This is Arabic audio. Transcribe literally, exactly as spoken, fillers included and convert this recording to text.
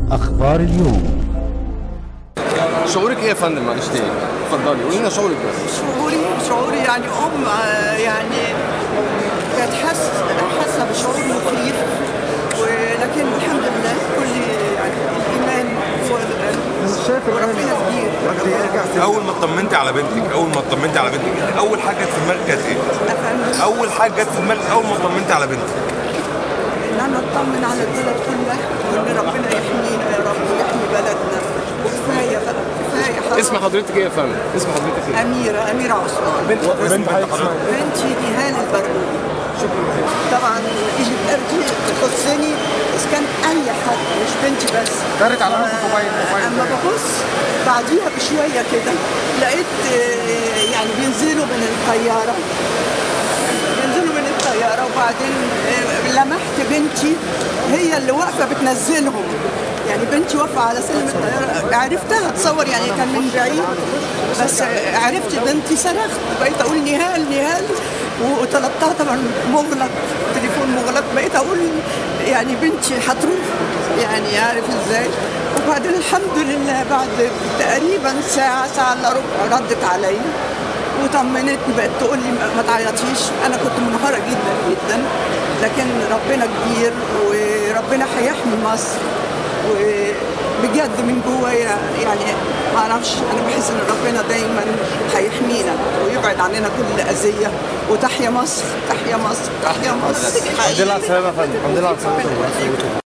أخبار اليوم. شعورك ايه يا فندم؟ معلش تاني اتفضلي قولي لنا شعورك بس. شعوري شعوري يعني ام يعني كانت حاسه حاسه بشعور مخيف، ولكن الحمد لله كل يعني الايمان هو وربنا كبير. اول ما اطمنتي على بنتك اول ما اطمنتي على بنتك اول حاجه جت في دماغك كانت ايه؟ اول حاجه جت في دماغك اول ما اطمنتي على بنتك؟ ان انا اطمن على البلد كلها وان ربنا يحمينا يا رب ويحمي بلدنا، وكفايه بقى كفايه حرام. اسم حضرتك ايه يا فندم؟ اسم حضرتك ايه؟ اميره اميره عثمان. بنت بنت حضرتك بنتي نهال البرقوقي. طبعا دي تخصني، بس كان اي حد مش بنتي بس. دارت على موبايل موبايل اما ببص بعديها بشويه كده لقيت يعني بينزلوا من الطياره بينزلوا من الطياره وبعدين لمحت بنتي هي اللي واقفه بتنزلهم، يعني بنتي واقفه على سلم الطياره عرفتها اتصور يعني كان من بعيد، بس عرفت بنتي صرخت بقيت اقول نهال نهال وطلبتها طبعا مغلق تليفون مغلق، بقيت اقول يعني بنتي هتروح يعني عارف ازاي. وبعدين الحمد لله بعد تقريبا ساعه ساعه الا ربع ردت عليا وطمنتني، بقت تقول لي ما تعيطيش. انا كنت منهاره جدا جدا، لكن ربنا كبير وربنا هيحمي مصر، وبجد من جوايا يعني ما اعرفش، انا بحس ان ربنا دايما هيحمينا ويبعد عننا كل اذيه. وتحيا مصر تحيا مصر تحيا مصر. الحمد لله على السلامه يا فندم. الحمد لله على السلامه.